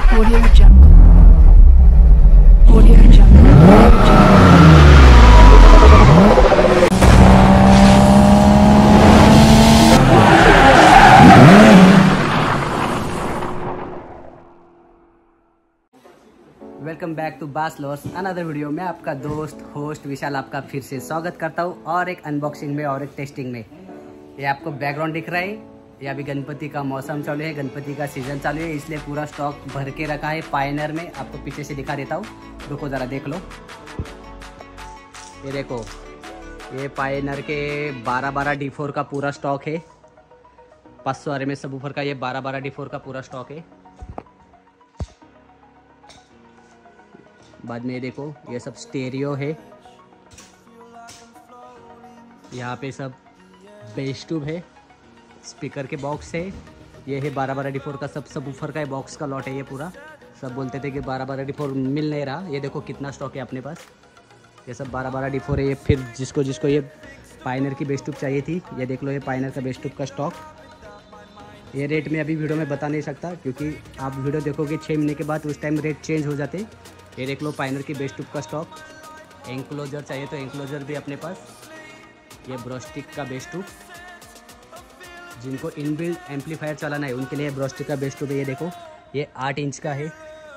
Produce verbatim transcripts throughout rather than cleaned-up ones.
Audio Jungle. Audio Jungle. Welcome back to बास लॉस another video में आपका दोस्त होस्ट विशाल आपका फिर से स्वागत करता हूँ और एक अनबॉक्सिंग में और एक टेस्टिंग में। ये आपको बैकग्राउंड दिख रहा है, ये अभी गणपति का मौसम चालू है, गणपति का सीजन चालू है, इसलिए पूरा स्टॉक भर के रखा है पायनर में। आपको पीछे से दिखा देता हूँ, रुको ज़रा देख लो। ये देखो, ये पायनर के बारह बारह डी फोर का पूरा स्टॉक है। पाँच सौ आर एम एस सबवूफर का ये बारह बारह डी फोर का पूरा स्टॉक है। बाद में ये देखो, ये सब स्टेरियो है, यहाँ पे सब बेस ट्यूब है, स्पीकर के बॉक्स है, ये है बारह बारह डी फोर का सब सबवूफर का बॉक्स का लॉट है। ये पूरा सब बोलते थे कि बारह बारह डी फोर मिल नहीं रहा, ये देखो कितना स्टॉक है अपने पास। ये सब बारह बारह डी फोर है। ये फिर जिसको जिसको ये पायनर की बेस ट्यूब चाहिए थी, ये देख लो, ये पायनर का बेस ट्यूब का स्टॉक। ये रेट में अभी वीडियो में बता नहीं सकता, क्योंकि आप वीडियो देखोगे छः महीने के बाद, उस टाइम रेट चेंज हो जाते। ये देख लो, पायनर की बेस ट्यूब का स्टॉक। एंक्लोजर चाहिए तो एंक्लोजर भी अपने पास। ये ब्रोस्टिक का बेस ट्यूब, जिनको इनबिल्ट एम्पलीफायर चलाना है उनके लिए ब्रोस्टिक का बेस ट्यूब है। ये देखो, ये आठ इंच का है,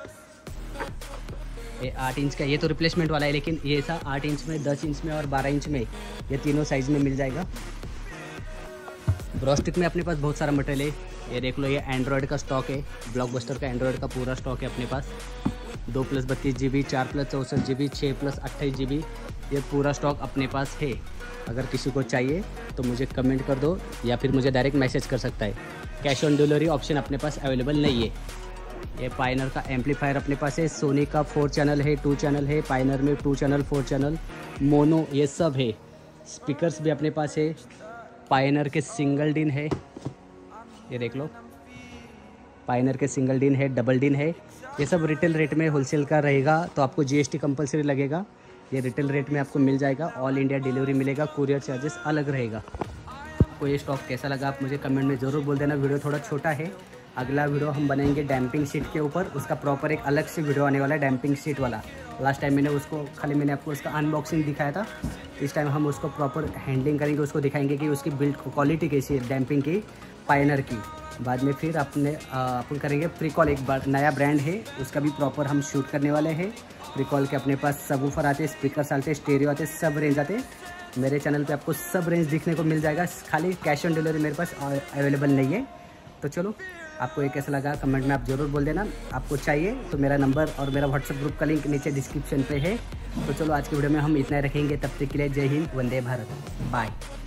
ये आठ इंच का। ये तो रिप्लेसमेंट वाला है, लेकिन ये ऐसा आठ इंच में, दस इंच में और बारह इंच में, ये तीनों साइज़ में मिल जाएगा। ब्रोस्टिक में अपने पास बहुत सारा मटेरियल है। ये देख लो, ये एंड्रॉयड का स्टॉक है, ब्लॉकबस्टर का एंड्रॉयड का पूरा स्टॉक है अपने पास। दो प्लस बत्तीस जी बी, चार प्लस चौंसठ जी बी, छः प्लस अट्ठाईस जी बी, ये पूरा स्टॉक अपने पास है। अगर किसी को चाहिए तो मुझे कमेंट कर दो, या फिर मुझे डायरेक्ट मैसेज कर सकता है। कैश ऑन डिलीवरी ऑप्शन अपने पास अवेलेबल नहीं है। ये पायनर का एम्पलीफायर अपने पास है, सोनी का फोर चैनल है, टू चैनल है, पायनर में two channel, four channel, mono, ये सब है। स्पीकर्स भी अपने पास है, पायनर के सिंगल डिन है, ये देख लो, पायनर के सिंगल डिन है, डबल डिन है। ये सब रिटेल रेट में होलसेल का रहेगा, तो आपको जीएसटी कंपलसरी लगेगा। ये रिटेल रेट में आपको मिल जाएगा, ऑल इंडिया डिलीवरी मिलेगा, कुरियर चार्जेस अलग रहेगा। आपको ये स्टॉक कैसा लगा आप मुझे कमेंट में ज़रूर बोल देना। वीडियो थोड़ा छोटा है, अगला वीडियो हम बनाएंगे डैम्पिंग शीट के ऊपर, उसका प्रॉपर एक अलग से वीडियो आने वाला है डैम्पिंग शीट वाला। लास्ट टाइम मैंने उसको खाली मैंने आपको उसका अनबॉक्सिंग दिखाया था, इस टाइम हम उसको प्रॉपर हैंडलिंग करेंगे, उसको दिखाएंगे कि उसकी बिल्ड क्वालिटी कैसी है डैम्पिंग की, पायनर की। बाद में फिर अपने अपन करेंगे प्रीकॉल, एक बार नया ब्रांड है, उसका भी प्रॉपर हम शूट करने वाले हैं। प्रीकॉल के अपने पास सबवूफर आते, स्पीकर्स आते, स्टेरियो आते, सब रेंज आते। मेरे चैनल पे आपको सब रेंज दिखने को मिल जाएगा, खाली कैश ऑन डिलीवरी मेरे पास अवेलेबल नहीं है। तो चलो, आपको ये कैसा लगा कमेंट में आप ज़रूर बोल देना। आपको चाहिए तो मेरा नंबर और मेरा व्हाट्सएप ग्रुप का लिंक नीचे डिस्क्रिप्शन पे है। तो चलो, आज की वीडियो में हम इतना ही रखेंगे। तब तक के लिए जय हिंद, वंदे भारत, बाय।